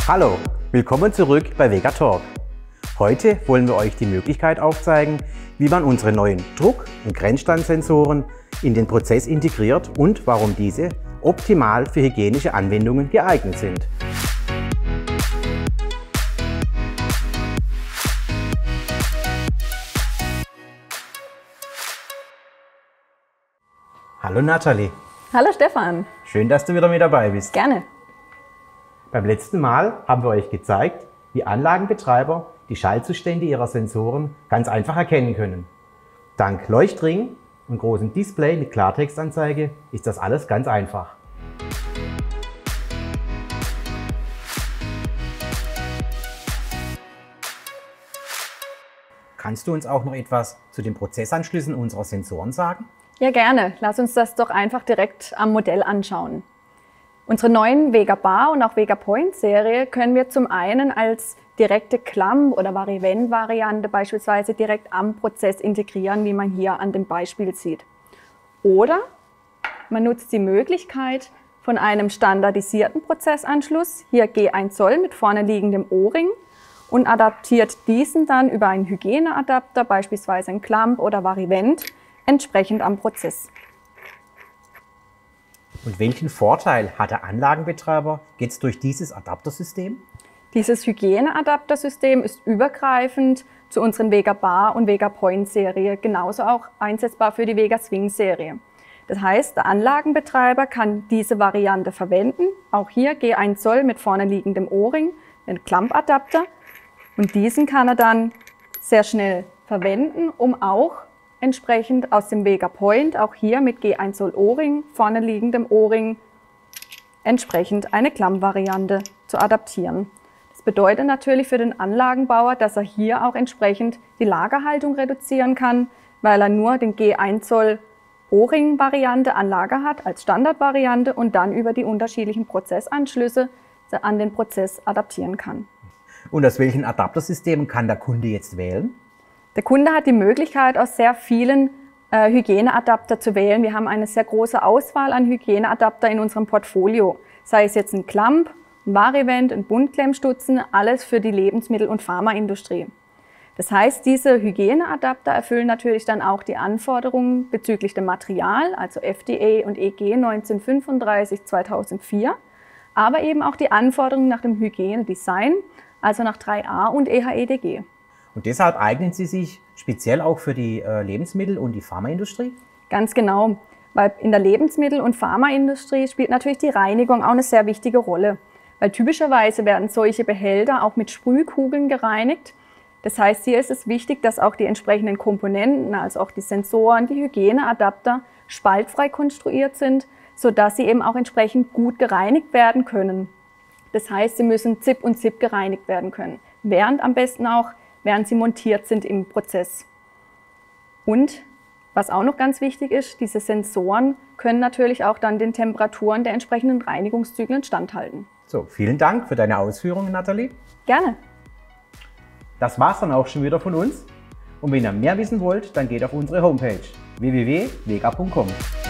Hallo, willkommen zurück bei Vega Talk. Heute wollen wir euch die Möglichkeit aufzeigen, wie man unsere neuen Druck- und Grenzstandsensoren in den Prozess integriert und warum diese optimal für hygienische Anwendungen geeignet sind. Hallo Nathalie. Hallo Stefan. Schön, dass du wieder mit dabei bist. Gerne. Beim letzten Mal haben wir euch gezeigt, wie Anlagenbetreiber die Schaltzustände ihrer Sensoren ganz einfach erkennen können. Dank Leuchtring und großem Display mit Klartextanzeige ist das alles ganz einfach. Kannst du uns auch noch etwas zu den Prozessanschlüssen unserer Sensoren sagen? Ja, gerne. Lass uns das doch einfach direkt am Modell anschauen. Unsere neuen Vega Bar und auch Vega Point Serie können wir zum einen als direkte Clamp- oder Varivent-Variante beispielsweise direkt am Prozess integrieren, wie man hier an dem Beispiel sieht. Oder man nutzt die Möglichkeit von einem standardisierten Prozessanschluss, hier G1 Zoll mit vorne liegendem O-Ring, und adaptiert diesen dann über einen Hygieneadapter, beispielsweise ein Clamp oder Varivent, entsprechend am Prozess. Und welchen Vorteil hat der Anlagenbetreiber jetzt durch dieses Adaptersystem? Dieses Hygieneadaptersystem ist übergreifend zu unseren Vega Bar und Vega Point Serie, genauso auch einsetzbar für die Vega Swing Serie. Das heißt, der Anlagenbetreiber kann diese Variante verwenden, auch hier G1 Zoll mit vorne liegendem O-Ring, den Clamp-Adapter, und diesen kann er dann sehr schnell verwenden, um auch entsprechend aus dem Vega Point, auch hier mit G1 Zoll O-Ring, vorne liegendem O-Ring, entsprechend eine Clamp-Variante zu adaptieren. Das bedeutet natürlich für den Anlagenbauer, dass er hier auch entsprechend die Lagerhaltung reduzieren kann, weil er nur den G1 Zoll O-Ring-Variante an Lager hat als Standardvariante und dann über die unterschiedlichen Prozessanschlüsse an den Prozess adaptieren kann. Und aus welchen Adaptersystemen kann der Kunde jetzt wählen? Der Kunde hat die Möglichkeit, aus sehr vielen Hygieneadapter zu wählen. Wir haben eine sehr große Auswahl an Hygieneadapter in unserem Portfolio. Sei es jetzt ein Clamp, ein Varivent, ein Buntklemmstutzen, alles für die Lebensmittel- und Pharmaindustrie. Das heißt, diese Hygieneadapter erfüllen natürlich dann auch die Anforderungen bezüglich dem Material, also FDA und EG 1935/2004, aber eben auch die Anforderungen nach dem Hygienedesign, also nach 3A und EHEDG. Und deshalb eignen sie sich speziell auch für die Lebensmittel- und die Pharmaindustrie? Ganz genau, weil in der Lebensmittel- und Pharmaindustrie spielt natürlich die Reinigung auch eine sehr wichtige Rolle. Weil typischerweise werden solche Behälter auch mit Sprühkugeln gereinigt. Das heißt, hier ist es wichtig, dass auch die entsprechenden Komponenten, also auch die Sensoren, die Hygieneadapter, spaltfrei konstruiert sind, sodass sie eben auch entsprechend gut gereinigt werden können. Das heißt, sie müssen ZIP und ZIP gereinigt werden können, während sie montiert sind im Prozess. Und was auch noch ganz wichtig ist, diese Sensoren können natürlich auch dann den Temperaturen der entsprechenden Reinigungszyklen standhalten. So, vielen Dank für deine Ausführungen, Nathalie. Gerne. Das war's dann auch schon wieder von uns. Und wenn ihr mehr wissen wollt, dann geht auf unsere Homepage www.vega.com.